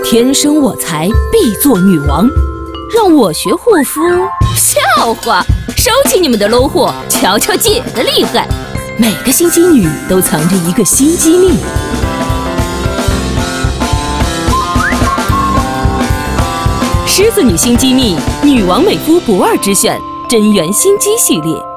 天生我材必做女王，让我学护肤？笑话！收起你们的 low 货，瞧瞧姐的厉害！每个心机女都藏着一个新机密。狮子女新机密，女王美肤不二之选，真源新机系列。